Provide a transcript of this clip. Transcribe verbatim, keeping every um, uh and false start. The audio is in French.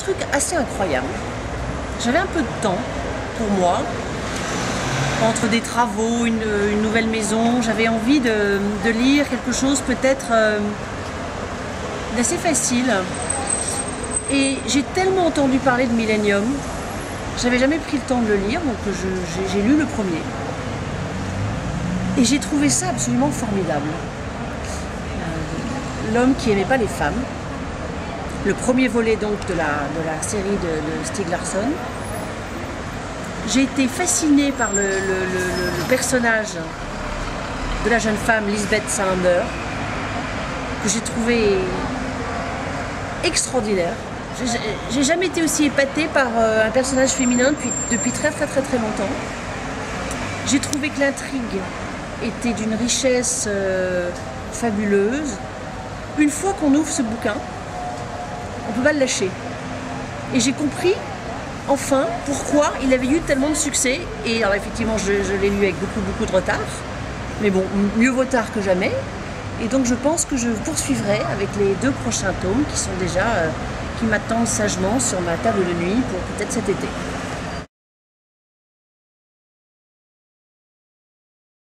truc assez incroyable. J'avais un peu de temps pour moi, entre des travaux, une, une nouvelle maison. J'avais envie de, de lire quelque chose peut-être euh, d'assez facile. Et j'ai tellement entendu parler de Millennium, j'avais jamais pris le temps de le lire, donc j'ai lu le premier. Et j'ai trouvé ça absolument formidable. Euh, L'homme qui aimait pas les femmes. Le premier volet donc de la, de la série de, de Stieg Larsson. J'ai été fascinée par le, le, le, le personnage de la jeune femme Lisbeth Salander, que j'ai trouvé extraordinaire. J'ai jamais été aussi épatée par un personnage féminin depuis, depuis très très très très longtemps. J'ai trouvé que l'intrigue était d'une richesse euh, fabuleuse. Une fois qu'on ouvre ce bouquin, on ne peut pas le lâcher. Et j'ai compris, enfin, pourquoi il avait eu tellement de succès. Et alors effectivement, je, je l'ai lu avec beaucoup beaucoup de retard. Mais bon, mieux vaut tard que jamais. Et donc je pense que je poursuivrai avec les deux prochains tomes qui sont déjà, euh, qui m'attendent sagement sur ma table de nuit pour peut-être cet été.